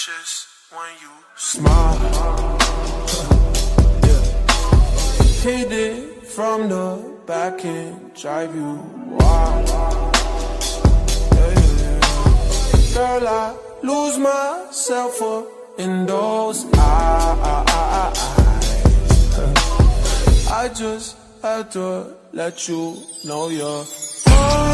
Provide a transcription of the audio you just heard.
precious when you smile. Hit it from the back and drive you wild. Girl, I lose myself up in those eyes. I just had to let you know you're